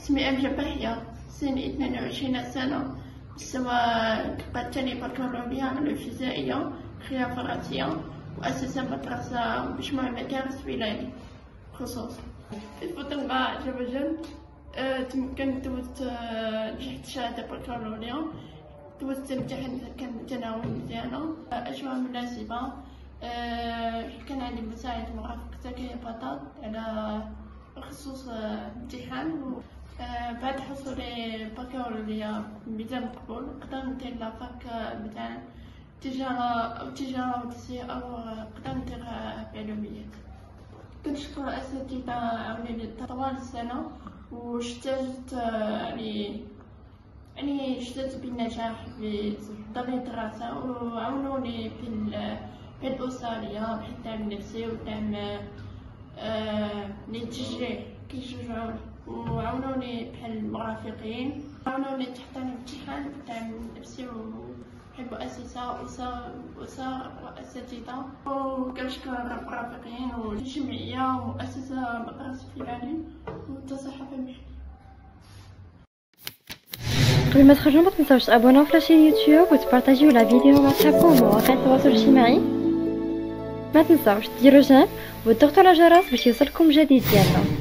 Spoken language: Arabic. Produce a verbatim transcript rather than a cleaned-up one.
اسمي أمجد بحية، سني اثنين وعشرين سنة، مستوى قدتني بكالوريا على الفيزيائية خلال فرنسية، وأسس مدرسة مجموعة مدارس في ليلي خصوص. في بفضل الله عز وجل تمكنت دوزت نجحت شهادة بكالوريا، دوزت الامتحان كان متناول مزيانة، أجواء مناسبة، كان عندي مساعد مرافق زكية بطاط على خصوص امتحان. بعد حصولي بكالوريا بميزان مقبول قدرت ندير لافاك مثلا تجارة أو تجارة وتسويق أو قدرت ندير بعلوميات. كنشكر الأساتذة عاونوني طوال السنة واجتزت يعني يعني اجتزت بالنجاح في ضمن الدراسة، وعاونوني في في الأسرية بحيث الدعم النفسي والدعم للتشجيع كيشجعوني، وعاونوني بحال المرافقين، عاونوني تحت الامتحان بالدعم النفسي وبحال المؤسسة وأسر وأساتذة، وكنشكر المرافقين والجمعية ومؤسسة مدرسة فيلالي والصحافة المحلية. قبل ما تخرجوا ما تنساوش تابوناو في لاشين يوتيوب وتبارطاجيو لا فيديو مع صحابكم ومواقع التواصل الاجتماعي. ما تنساوش ديروا جيم وتضغطوا على الجرس باش يوصلكم جديد ديالنا.